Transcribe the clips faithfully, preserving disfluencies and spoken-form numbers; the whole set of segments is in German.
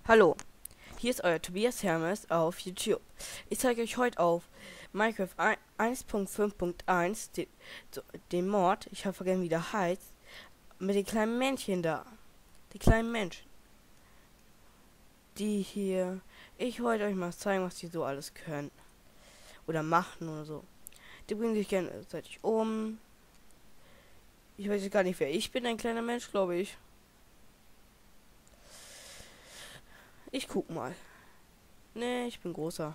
Hallo, hier ist euer Tobias Hermes auf YouTube. Ich zeige euch heute auf Minecraft eins Punkt fünf Punkt eins den, so, den Mod, ich habe vergessen wie der heißt, mit den kleinen Männchen da. Die kleinen Menschen. Die hier. Ich wollte euch mal zeigen, was die so alles können. Oder machen oder so. Die bringen sich gerne gegenseitig um. Ich weiß jetzt gar nicht, wer ich bin, ein kleiner Mensch, glaube ich. Ich guck mal. Nee, ich bin großer.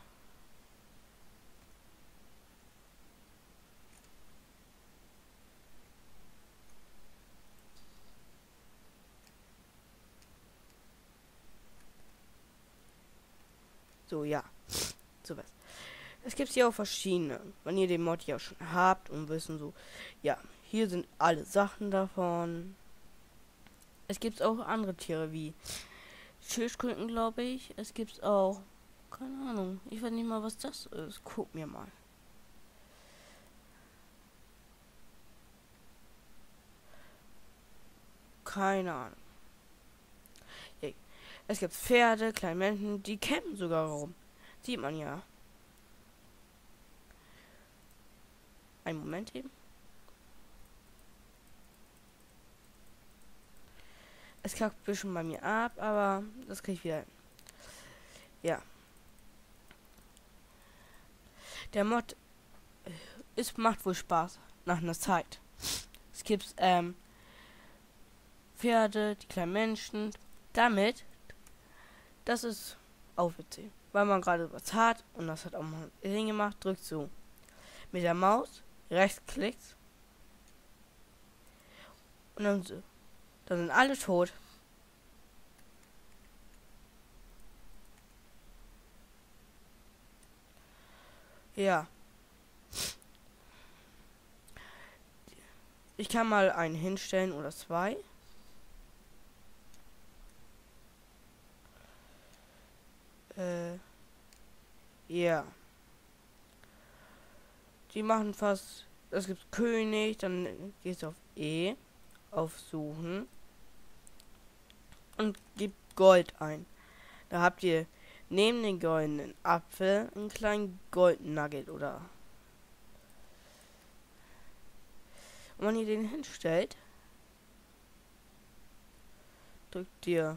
So, ja. So was. Es gibt hier auch verschiedene. Wenn ihr den Mod ja schon habt und wissen so. Ja, hier sind alle Sachen davon. Es gibt auch andere Tiere wie Schildkröten, glaube ich. Es gibt auch. Keine Ahnung. Ich weiß nicht mal, was das ist. Guck mir mal. Keine Ahnung. Ja, es gibt Pferde, kleine Menschen, die campen sogar rum. Sieht man ja. Einen Moment eben. Es kackt ein bisschen bei mir ab, aber das kriege ich wieder hin. Ja. Der Mod ist, macht wohl Spaß. Nach einer Zeit. Es gibt ähm, Pferde, die kleinen Menschen. Damit, das ist auch witzig. Weil man gerade was hat und das hat auch mal hingemacht, drückt so. Mit der Maus, rechtsklickt. Und dann so. Dann sind alle tot. Ja. Ich kann mal einen hinstellen oder zwei. Äh. Ja. Die machen fast. Es gibt König, dann gehst du auf E. Auf Suchen. Und gibt Gold ein. Da habt ihr neben den goldenen Apfel einen kleinen Goldnugget oder. Und wenn ihr den hinstellt, drückt ihr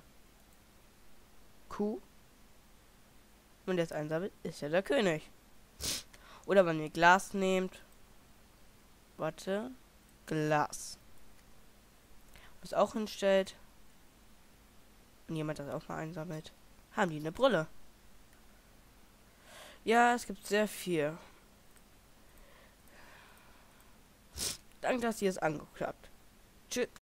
Q. Und jetzt einsammelt, ist ja der König. Oder wenn ihr Glas nehmt. Warte. Glas. Was auch hinstellt. Und jemand das auch mal einsammelt. Haben die eine Brille. Ja, es gibt sehr viel. Danke, dass ihr es angeguckt habt. Tschüss.